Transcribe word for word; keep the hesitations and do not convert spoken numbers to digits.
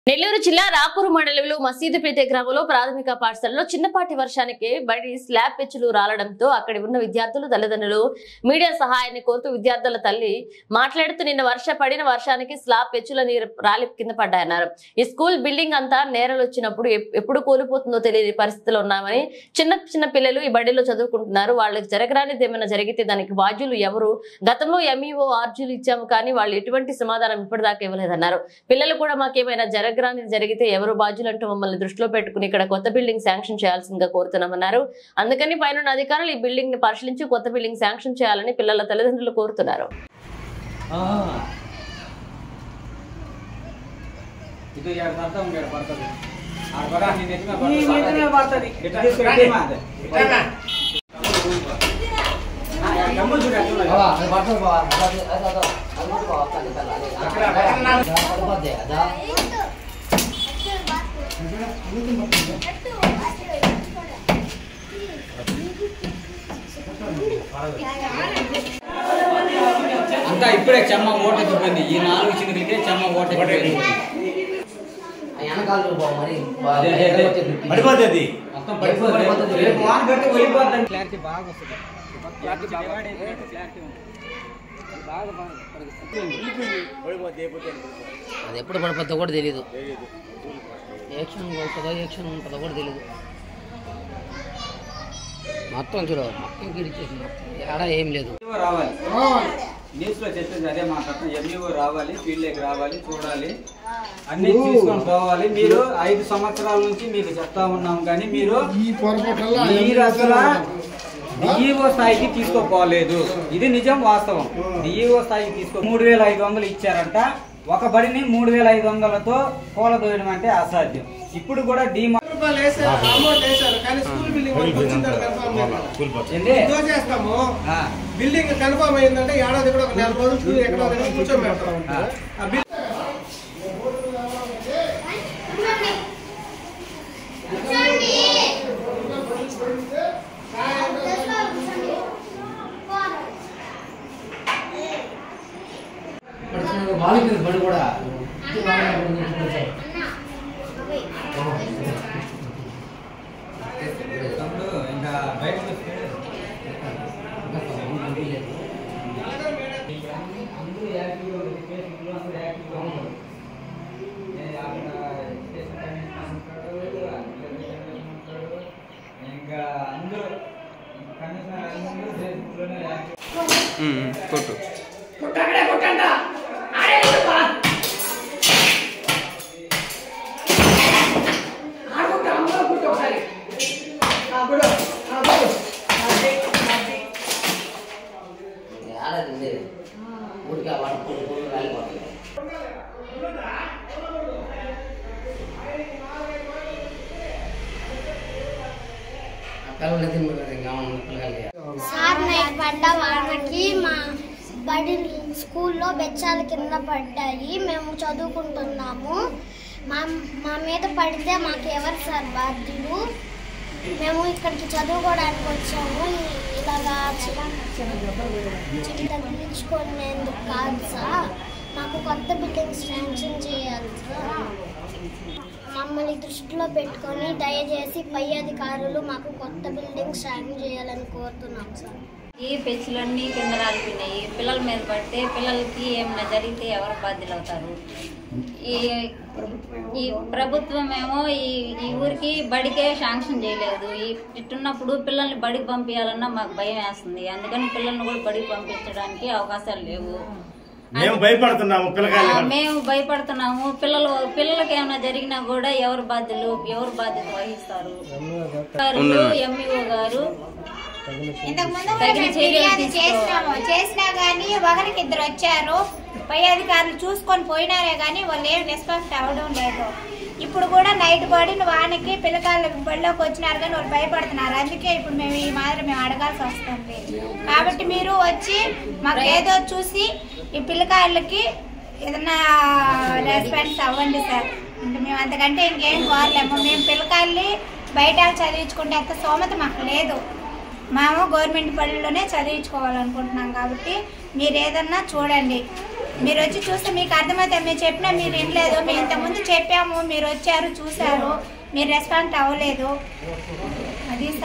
నెల్లూరు జిల్లా రాకూరు మండలంలో మసీదుపేట గ్రామంలో ప్రాథమిక పాఠశాలలో చిన్నపాటి వర్షానికి బడి స్లాబ్ పెచ్చులు రాలడంతో అక్కడి ఉన్న విద్యార్థులు తల్లిదండ్రులు మీడియా సహాయాన్ని కోరుతూ విద్యార్థుల తల్లి మాట్లాడుతూ నిన్న వర్ష పడిన వర్షానికి స్లాబ్ పెచ్చుల నీరు రాలి కింద పడ్డాయన్నారు. ఈ స్కూల్ బిల్డింగ్ అంతా నేరలు వచ్చినప్పుడు ఎప్పుడు కూలిపోతుందో తెలియని పరిస్థితిలో ఉన్నామని, చిన్న చిన్న పిల్లలు ఈ బడిలో చదువుకుంటున్నారు. వాళ్ళకి జరగరానిది ఏమైనా జరిగితే దానికి బాధ్యులు ఎవరు? గతంలో ఎంఈఓ ఆర్జీలు ఇచ్చాము కానీ వాళ్ళు ఎటువంటి సమాధానం ఇప్పటిదాకా ఇవ్వలేదన్నారు. పిల్లలు కూడా మాకేమైనా జరగ జరిగితే ఎవరు బాధ్యులంటూ మమ్మల్ని దృష్టిలో పెట్టుకుని ఇక్కడ కొత్త బిల్డింగ్ శాంక్షన్ చేయాల్సిందిగా కోరుతున్నామన్నారు. అందుకని పైన అధికారులు ఈ బిల్డింగ్ ని పరిశీలించి కొత్త బిల్డింగ్ శాంక్షన్ చేయాలని పిల్లల తల్లిదండ్రులు కోరుతున్నారు. అంతా ఇప్పుడే చెమ్మ ఓట దొరికింది. ఈ నాలుగు చిన్నకే చెమ్మ ఓట దొరికింది. వెనకాల మరి పడిపోతుంది, మొత్తం పడిపోతుంది. రేపు వాన పెట్టి వెళ్ళిపోతుంది. క్లారిటీ బాగా వస్తుంది. క్లారిటీ బాగా క్లారిటీ ఉంది. బాగా అది ఎప్పుడు పడిపోతుందో కూడా తెలియదు. ఏ క్షణం వస్తుందో ఏ క్షణం ఉంటుందో కూడా తెలియదు. మొత్తం చూడ మొత్తం గిడిచేసి ఏడా ఏం లేదు. రావాలి న్యూస్ లో చెప్పేది అదే మాట్లాడుతున్నాం. ఎంఈఓ రావాలి, ఫీల్డ్కి రావాలి, చూడాలి, అన్ని తీసుకొని పోవాలి. మీరు ఐదు సంవత్సరాల నుంచి మీకు చెప్తా ఉన్నాం కానీ మీరు మీరు అసలు డిఈఓ స్థాయికి తీసుకోపోలేదు. ఇది నిజం, వాస్తవం. డిఈఓ స్థాయికి తీసుకో మూడు వేల ఐదు వందలు ఇచ్చారంట. ఒక బడిని మూడు వేల ఐదు వందలతో కూలదోయడం అంటే అసాధ్యం. ఇప్పుడు కూడా డిమా బిల్డింగ్ కన్ఫర్మ్ అయిందంటే ఏడాది కూడా ఒక నెల రోజులు ఎక్కడో కూర్చోబెడతాం. బడి కూడా ఇంకా బయట ఇంకా అందరూ కొట్టు ఊరికే వెళ్ళిపోతుంది. సార్ నైట్ పడ్డ వానకి మా బడి స్కూల్లో బెచ్చాల కింద పడ్డాయి. మేము చదువుకుంటున్నాము. మా మా మీద పడితే మాకు ఎవరు సార్ బాధ్యులు? మేము ఇక్కడికి చదువుకోవడానికి వచ్చాము. ఇలాగా తగ్గించుకునేందుకు కాదు సార్, మాకు కొత్త బిల్డింగ్ శాంక్షన్ చేయాలి సార్. మమ్మల్ని దృష్టిలో పెట్టుకొని దయచేసి పై అధికారులు మాకు కొత్త బిల్డింగ్ శాంక్షన్ చేయాలని కోరుతున్నాం సార్. ఈ పెచ్చులన్నీ కింద రాలిపోయినాయి. పిల్లల మీద పడితే పిల్లలకి ఏమైనా జరిగితే ఎవరు బాధ్యులు అవుతారు? ఈ ఈ ప్రభుత్వం ఏమో ఈ ఈ ఊరికి బడికే శాంక్షన్ చేయలేదు. ఈ ఇట్టున్నప్పుడు పిల్లల్ని బడికి పంపించాలన్నా మాకు భయం వేస్తుంది. అందుకని పిల్లల్ని కూడా బడికి పంపించడానికి అవకాశాలు లేవు. మేము భయపడుతున్నాము మేము భయపడుతున్నాము పిల్లలు పిల్లలకి ఏమైనా జరిగినా కూడా ఎవరు బాధ్యులు ఎవరు బాధ్యత వహిస్తారు? ఎంఈఓ గారు ఇంతకు ముందు ఫిర్యాదు చేసినాము చేసినా గానీ ఒకరికి ఇద్దరు వచ్చారు. పై అధికారులు చూసుకొని పోయినారే గానీ వాళ్ళు ఏం రెస్పాన్స్ అవ్వడం లేదు. ఇప్పుడు కూడా నైట్ పడిన వానకి పిల్లకాయలు బడిలోకి వచ్చినారు కానీ వాళ్ళు భయపడుతున్నారు. అందుకే ఇప్పుడు మేము ఈ మాదిరి మేము అడగాల్సి వస్తుంది. కాబట్టి మీరు వచ్చి మాకు ఏదో చూసి ఈ పిల్లకాయలకి ఏదన్నా రెస్పాన్స్ అవ్వండి సార్. ఇంకా మేము అంతకంటే ఇంకేం కోరలేము. మేము పిల్లకాయల్ని బయట చదివించుకుంటే అంత స్తోమత మాకు లేదు. మేము గవర్నమెంట్ బడుల్లోనే చదివించుకోవాలనుకుంటున్నాం కాబట్టి మీరు ఏదన్నా చూడండి. మీరు వచ్చి చూస్తే మీకు అర్థమవుతుంది. మేము చెప్పినా మీరు వినలేదు. మేము ఇంతకుముందు చెప్పాము, మీరు వచ్చారు చూసారు, మీరు రెస్పాండ్ అవ్వలేదు. అది